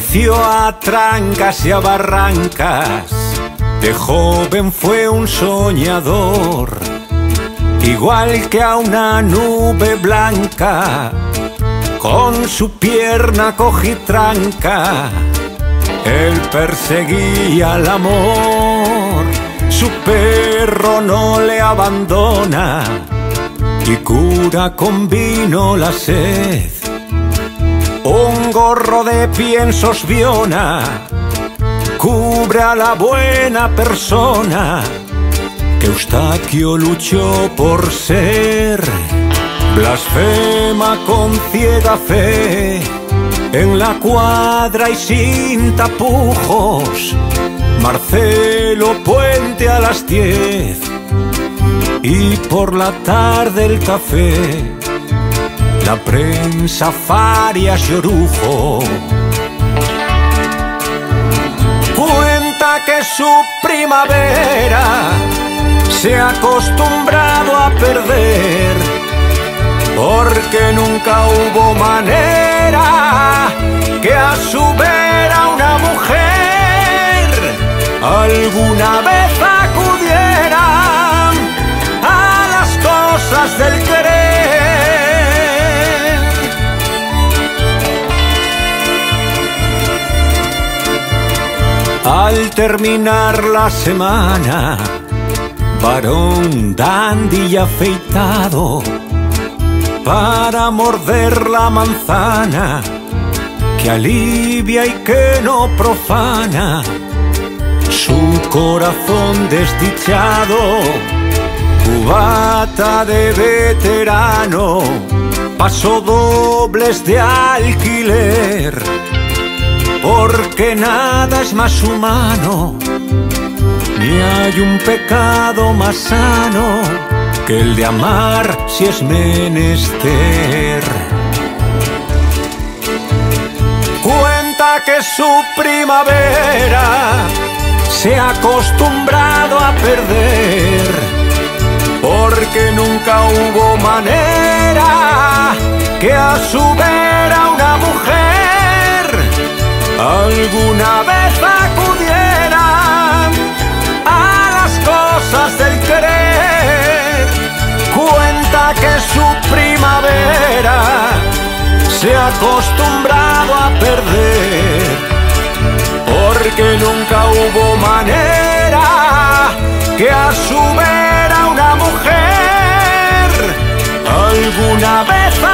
Creció a trancas y a barrancas, de joven fue un soñador, igual que a una nube blanca, con su pierna cojitranca, él perseguía el amor. Su perro no le abandona y cura con vino la sed. Un gorro de piensos Viona cubre a la buena persona que Eustaquio luchó por ser. Blasfema con ciega fe en la cuadra y sin tapujos. Marcelo Puente a las 10 y por la tarde el café. La prensa Farias y Orujo cuenta que su primavera se ha acostumbrado a perder, porque nunca hubo manera que a su vera una mujer alguna vez acudiera a las cosas del querer. Al terminar la semana, varón dandy y afeitado, para morder la manzana que alivia y que no profana su corazón desdichado. Cubata de veterano, paso dobles de alquiler, porque nada es más humano, ni hay un pecado más sano que el de amar si es menester. Cuenta que su primavera se ha acostumbrado a perder, porque nunca hubo manera que a su vera una mujer alguna vez acudiera a las cosas del querer. Cuenta que su primavera se ha acostumbrado a perder, porque nunca hubo manera que a su vera una mujer alguna vez